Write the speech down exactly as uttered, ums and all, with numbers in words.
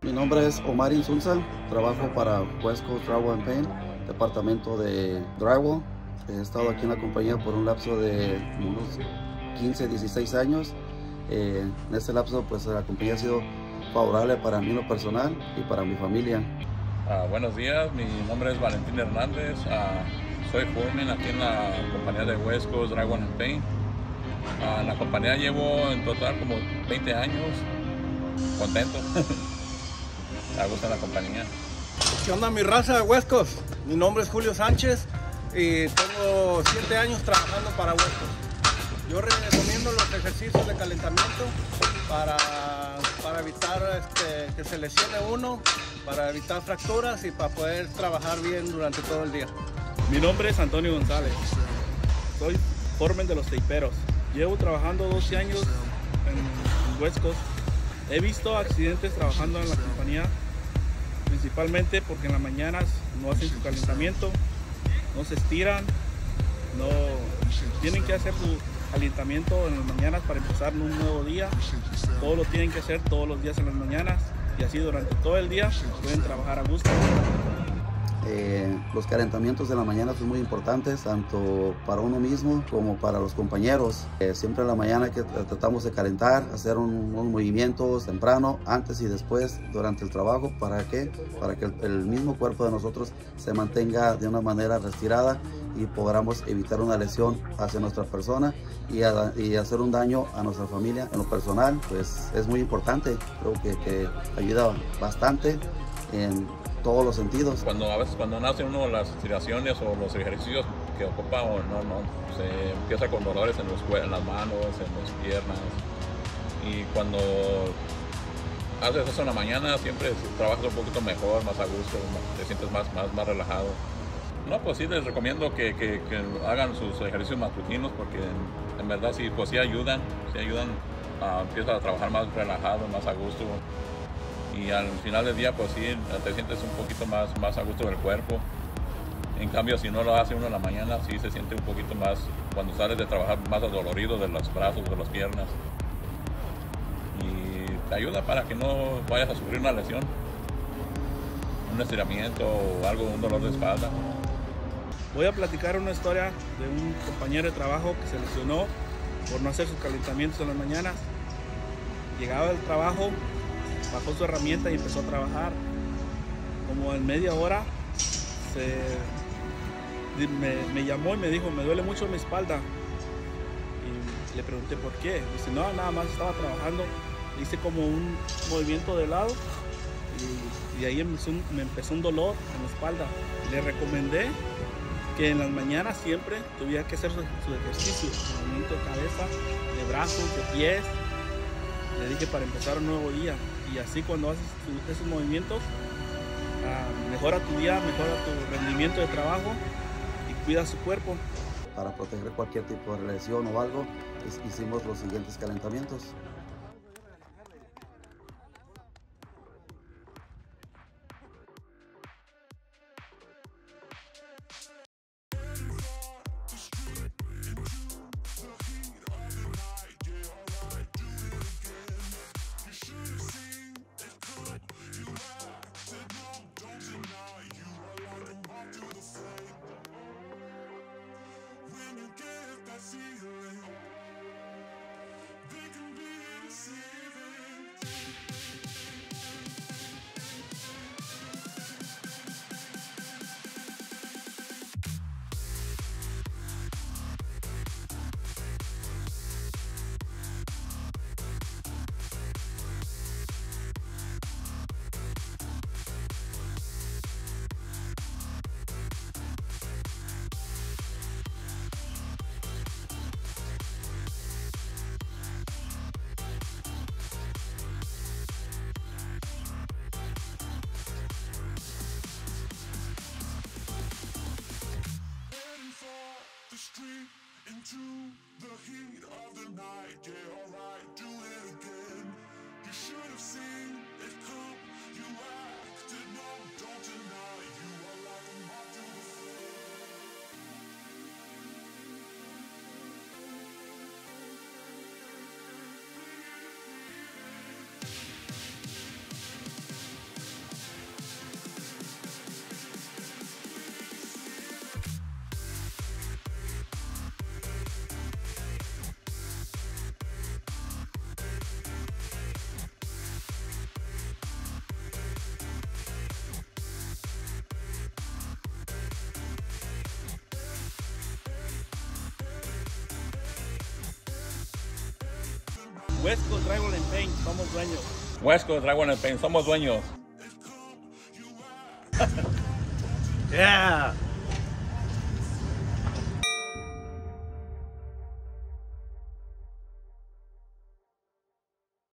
Mi nombre es Omar Insulza, trabajo para West Coast Drywall and Paint, departamento de drywall. He estado aquí en la compañía por un lapso de unos quince, dieciséis años. Eh, en este lapso pues la compañía ha sido favorable para mí en lo personal y para mi familia. Uh, buenos días, mi nombre es Valentín Hernández, uh, soy foreman aquí en la compañía de West Coast Drywall and Paint. Uh, en la compañía llevo en total como veinte años, contento, me gusta la compañía. ¿Qué onda mi raza de West Coast? Mi nombre es Julio Sánchez y tengo siete años trabajando para West Coast. Yo recomiendo los ejercicios de calentamiento para, para evitar este, que se lesione uno, para evitar fracturas y para poder trabajar bien durante todo el día. Mi nombre es Antonio González, soy foreman de los teiperos. Llevo trabajando doce años en West Coast. He visto accidentes trabajando en la compañía, principalmente porque en las mañanas no hacen su calentamiento, no se estiran, no tienen que hacer su calentamiento en las mañanas para empezar un nuevo día. Todo lo tienen que hacer todos los días en las mañanas y así durante todo el día pueden trabajar a gusto. Eh, los calentamientos de la mañana son muy importantes, tanto para uno mismo como para los compañeros. Eh, siempre en la mañana que tratamos de calentar, hacer un, unos movimientos temprano, antes y después, durante el trabajo. ¿Para qué? Para que el, el mismo cuerpo de nosotros se mantenga de una manera retirada y podamos evitar una lesión hacia nuestra persona y, a, y hacer un daño a nuestra familia. En lo personal, pues es muy importante, creo que, que ayuda bastante en todos los sentidos. Cuando a veces cuando nace uno las estiraciones o los ejercicios que ocupa o no, no, se empieza con dolores en, los, en las manos, en las piernas, y cuando haces eso en la mañana siempre trabajas un poquito mejor, más a gusto, te sientes más, más, más relajado. No, pues sí les recomiendo que, que, que hagan sus ejercicios matutinos porque en, en verdad sí, pues sí ayudan, sí ayudan, uh, empiezas a trabajar más relajado, más a gusto. Y al final del día pues sí te sientes un poquito más, más a gusto del cuerpo. En cambio si no lo hace uno en la mañana sí se siente un poquito más, cuando sales de trabajar, más adolorido de los brazos, de las piernas. Y te ayuda para que no vayas a sufrir una lesión, un estiramiento o algo, un dolor de espalda. Voy a platicar una historia de un compañero de trabajo que se lesionó por no hacer sus calentamientos en las mañanas. Llegaba del trabajo, bajó su herramienta y empezó a trabajar. Como en media hora se, me, me llamó y me dijo, me duele mucho mi espalda. Y le pregunté por qué. Dice, no, nada más estaba trabajando. Hice como un movimiento de lado y, y ahí empezó un, me empezó un dolor en la espalda. Le recomendé que en las mañanas siempre tuviera que hacer su, su ejercicio, movimiento de cabeza, de brazos, de pies. Le dije para empezar un nuevo día. Y así cuando haces tu, esos movimientos, uh, mejora tu día, mejora tu rendimiento de trabajo y cuida su cuerpo. Para proteger cualquier tipo de lesión o algo, hicimos los siguientes calentamientos. Into the heat of the night, yeah, alright, do it again. You should have seen it come, you acted numb, don't deny, you are like a moth to the flame. West Coast Drywall and Paint, somos dueños. West Coast Drywall and Paint, somos dueños. Yeah.